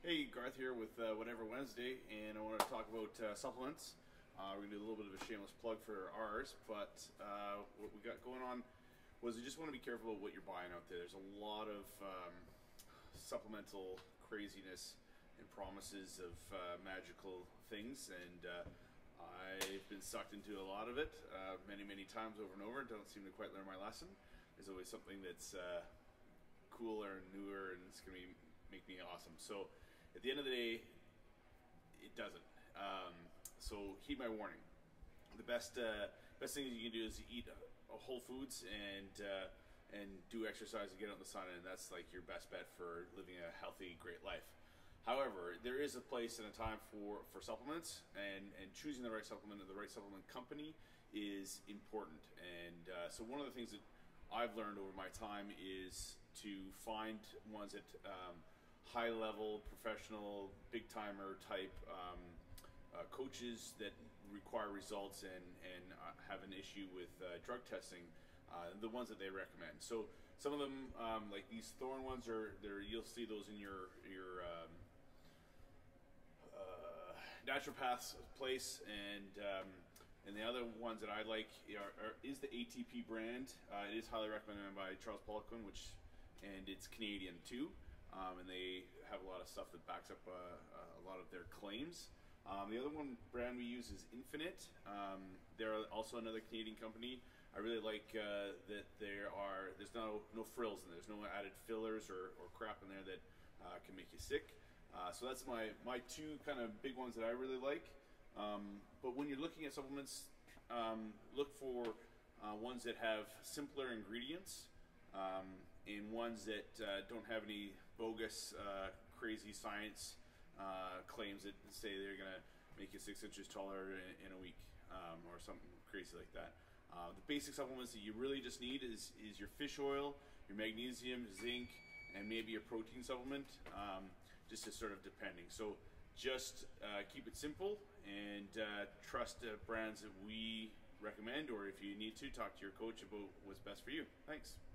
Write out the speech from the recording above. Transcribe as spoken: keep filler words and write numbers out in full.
Hey, Garth here with uh, Whatever Wednesday, and I want to talk about uh, supplements. Uh, we're going to do a little bit of a shameless plug for ours, but uh, what we got going on was you just want to be careful about what you're buying out there. There's a lot of um, supplemental craziness and promises of uh, magical things, and uh, I've been sucked into a lot of it uh, many, many times over and over. Don't seem to quite learn my lesson. There's always something that's uh, cooler and newer, and it's going to be make me awesome. So at the end of the day, it doesn't. Um, so heed my warning. The best uh, best thing you can do is eat uh, whole foods and uh, and do exercise and get out in the sun, and that's like your best bet for living a healthy, great life. However, there is a place and a time for, for supplements, and, and choosing the right supplement and the right supplement company is important. And uh, so one of the things that I've learned over my time is to find ones that um, high level, professional, big timer type um, uh, coaches that require results and, and uh, have an issue with uh, drug testing, uh, the ones that they recommend. So some of them, um, like these Thorne ones, are there. You'll see those in your your um, uh, naturopath's place, and um, and the other ones that I like are, are, is the A T P brand. Uh, it is highly recommended by Charles Poliquin, which and it's Canadian too. Um, and they have a lot of stuff that backs up uh, a lot of their claims. Um, the other one brand we use is Infinite. Um, they're also another Canadian company. I really like uh, that there are there's no no frills in there. There's no added fillers or, or crap in there that uh, can make you sick. Uh, so that's my my two kind of big ones that I really like. Um, but when you're looking at supplements, um, look for uh, ones that have simpler ingredients. Um, and ones that uh, don't have any bogus, uh, crazy science uh, claims that say they're going to make you six inches taller in, in a week, um, or something crazy like that. Uh, the basic supplements that you really just need is, is your fish oil, your magnesium, zinc, and maybe a protein supplement, um, just to sort of depending. So just uh, keep it simple and uh, trust uh, brands that we recommend, or if you need to, talk to your coach about what's best for you. Thanks.